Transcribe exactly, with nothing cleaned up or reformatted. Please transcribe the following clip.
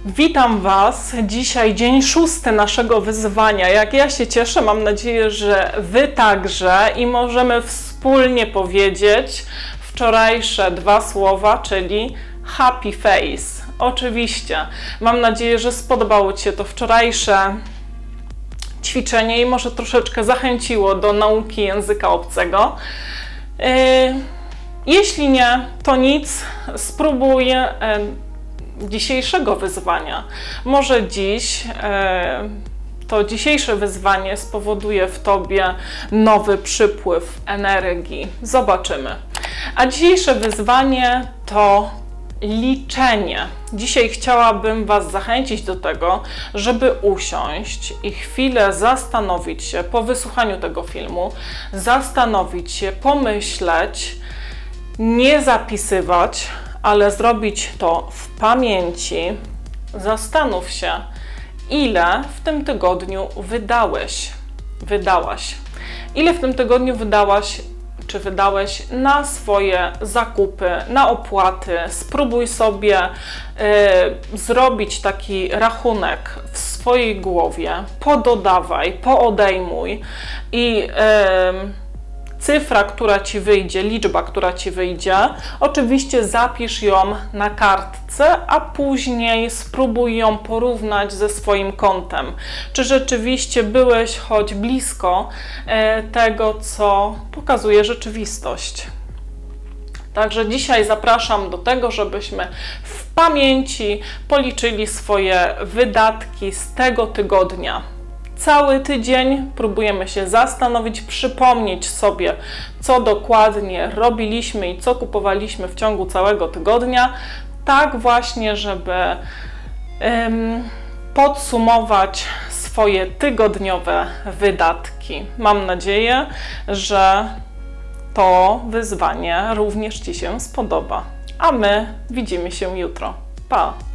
Witam Was. Dzisiaj dzień szósty naszego wyzwania. Jak ja się cieszę, mam nadzieję, że Wy także i możemy wspólnie powiedzieć wczorajsze dwa słowa, czyli happy face. Oczywiście. Mam nadzieję, że spodobało Ci się to wczorajsze ćwiczenie i może troszeczkę zachęciło do nauki języka obcego. Jeśli nie, to nic. Spróbuj dzisiejszego wyzwania. Może dziś e, to dzisiejsze wyzwanie spowoduje w Tobie nowy przypływ energii. Zobaczymy. A dzisiejsze wyzwanie to liczenie. Dzisiaj chciałabym Was zachęcić do tego, żeby usiąść i chwilę zastanowić się po wysłuchaniu tego filmu, zastanowić się, pomyśleć, nie zapisywać, ale zrobić to w pamięci. Zastanów się, ile w tym tygodniu wydałeś, wydałaś. Ile w tym tygodniu wydałaś, czy wydałeś na swoje zakupy, na opłaty. Spróbuj sobie y, zrobić taki rachunek w swojej głowie, pododawaj, poodejmuj i y, cyfra, która Ci wyjdzie, liczba, która Ci wyjdzie, oczywiście zapisz ją na kartce, a później spróbuj ją porównać ze swoim kontem. Czy rzeczywiście byłeś choć blisko e, tego, co pokazuje rzeczywistość. Także dzisiaj zapraszam do tego, żebyśmy w pamięci policzyli swoje wydatki z tego tygodnia. Cały tydzień próbujemy się zastanowić, przypomnieć sobie, co dokładnie robiliśmy i co kupowaliśmy w ciągu całego tygodnia, tak właśnie, żeby um, podsumować swoje tygodniowe wydatki. Mam nadzieję, że to wyzwanie również Ci się spodoba. A my widzimy się jutro. Pa!